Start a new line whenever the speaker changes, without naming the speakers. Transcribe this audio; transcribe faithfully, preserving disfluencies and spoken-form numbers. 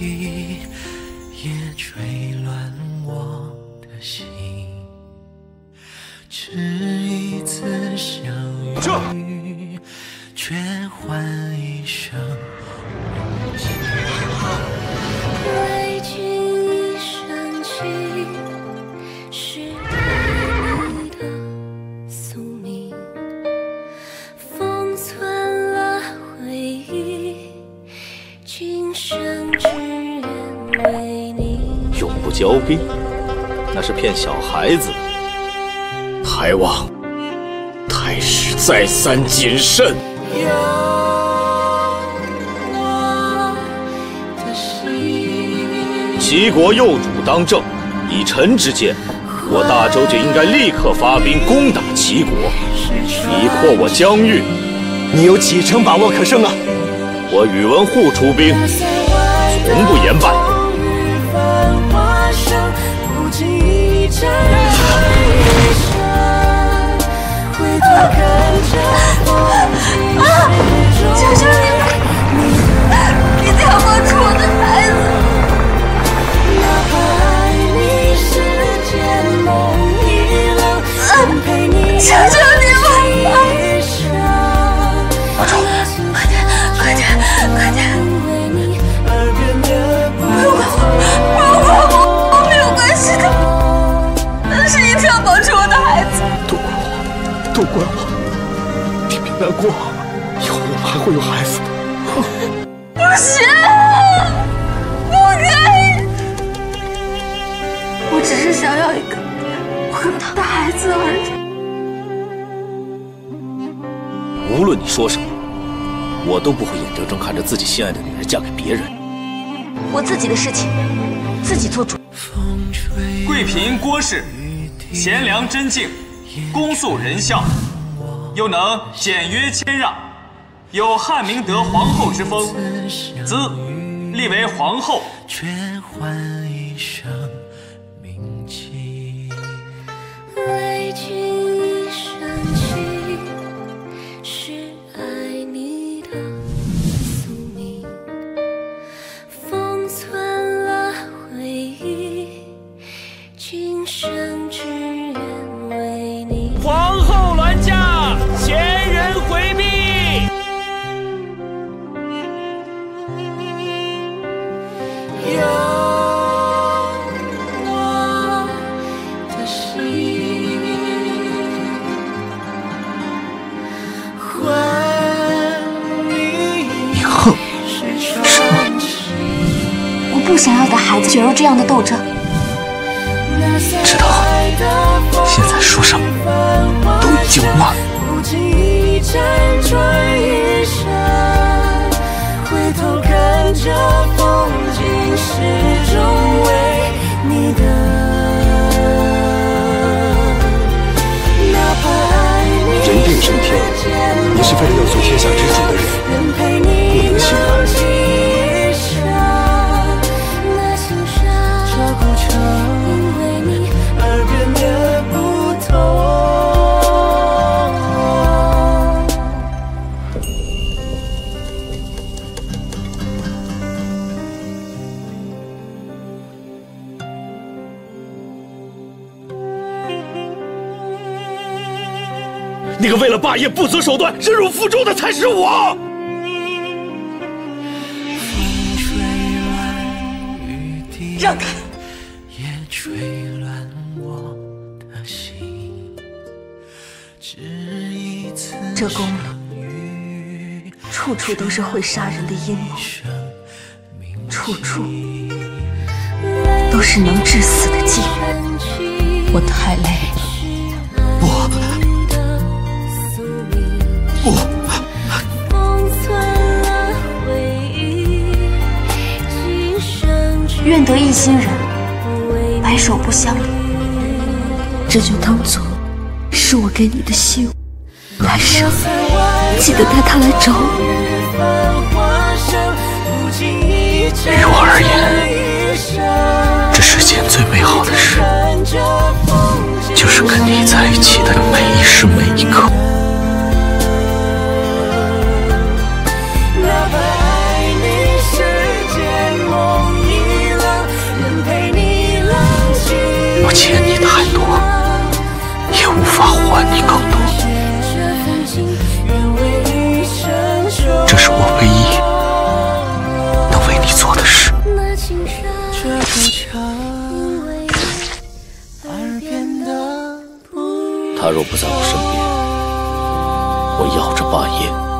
也吹乱我的心。只一次相遇，却换一生无情。
为情一生情，是爱你的宿命，封存了回忆，今生只愿为你。
永不交兵，那是骗小孩子的。
还望太师再三谨慎。
有我的心。
齐国幼主当政，以臣之见，我大周就应该立刻发兵攻打齐国，以扩我疆域。
你有几成把握可胜啊？
我宇文护出兵，从不言败。
啊！求求你们，你不要放出我的孩子！哪怕爱你世间梦一冷，愿陪你求求你们！
阿超，
快点，快点，快点！如果如果我我没有关系的，但是一定要保住我的孩子。
都怪我，都怪我。你别难过，以后我们还会有孩子的。
不行，不可以！我只是想要一个很大的孩子而已。
无论你说什么，我都不会眼睁睁看着自己心爱的女人嫁给别人。
我自己的事情自己做主。
贵嫔郭氏，贤良贞静，恭肃仁孝，又能简约谦让，有汉明德皇后之风，兹立为皇后。
却换一生铭记。
为情一生情，是爱你的宿命，封存了回忆，今生只愿为你。
皇后銮驾，前人回避。
有我的心，换你。
你恨
什么？
我不想要的孩子卷入这样的斗争。
知道，现在说什么都已经晚。
不经意辗转一生，回头看这风景，始终为你的。哪怕爱你
人定胜天，你是为了要做天下之主的人，不能心软。
那个为了霸业不择手段、忍辱负重的才是我。
让开！
也吹乱我的心。
这宫里处处都是会杀人的阴谋，处处都是能致死的计谋。我太累了。
不不，
愿得一心人，白首不相离。这就当做是我给你的希望。来生记得带他来找我。
于我而言，这世间最美好的事，就是跟你在一起的每一时每一刻。
哪怕爱你世间梦
华宴。